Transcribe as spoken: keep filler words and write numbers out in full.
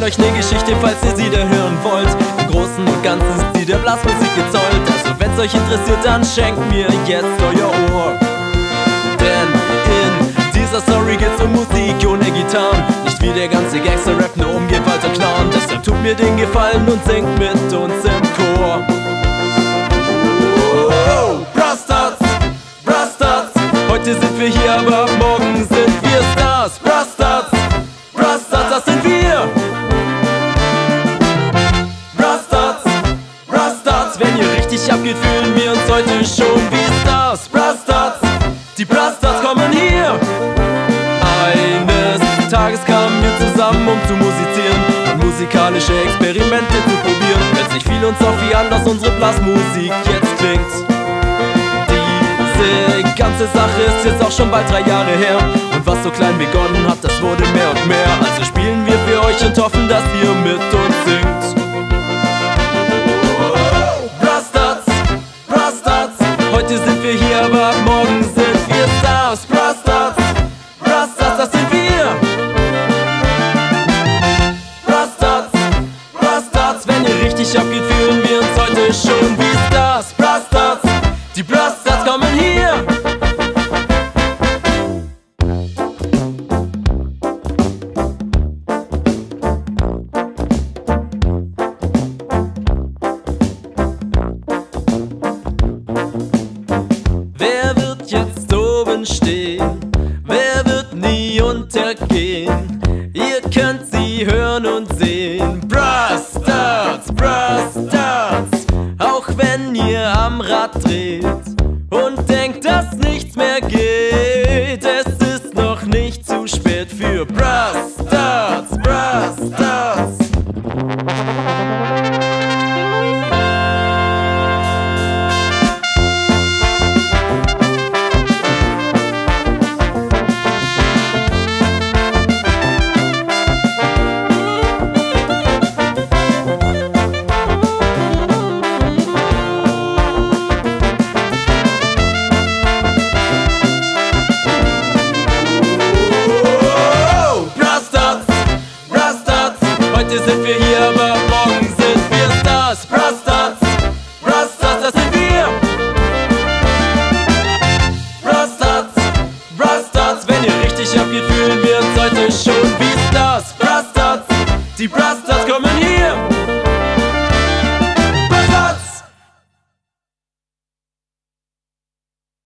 euch ne Geschichte, falls ihr sie da hören wollt. Im Großen und Ganzen ist sie der Blasmusik gezollt. Also wenn's euch interessiert, dann schenkt mir jetzt euer Ohr. Denn in dieser Story geht's um Musik ohne Gitarren. Nicht wie der ganze Gangster-Rap, nur um Gewalt und Knarren. Deshalb tut mir den Gefallen und singt mit uns im Chor. Oh, Brastards, Brastards, heute sind wir hier, aber ab morgen sind wir Stars. Brastards, Brastards, das sind wir. Brastards, Brastards, wenn ihr richtig abgeht, fühlen wir uns heute schon wie Stars. Brastards, die Brastards kommen hier. Eines Tages kamen wir zusammen, um zu musizieren und musikalische Experimente zu probieren. Plötzlich fiel uns auf, wie anders unsere Blasmusik jetzt klingt. Diese ganze Sache ist jetzt auch schon bald drei Jahre her. Und was so klein begonnen hat, das wurde mehr und mehr. Also spielen wir für euch und hoffen, dass ihr mit uns singt. Brastards, Brastards, heute sind wir hier, aber ab morgen sind wir Stars. Brastards, Brastards, das sind wir. Brastards, Brastards, wenn ihr richtig abgeht, fühlen wir uns heute schon wie Stars. Brastards, die Brastards kommen hier. Wer wird jetzt oben stehen? Wer wird nie untergehen? Ihr könnt sie hören und sehen. Brastards, Brastards, auch wenn ihr am Rad dreht und denkt, dass nichts mehr geht. Es ist noch nicht zu spät für Brastards, Brastards. Heute sind wir hier, aber ab morgen sind wir Stars. Brastards, Brastards, das sind wir. Brastards, Brastards, wenn ihr richtig abgeht, fühlen wir uns heute schon wie Stars. Brastards, die Brastards.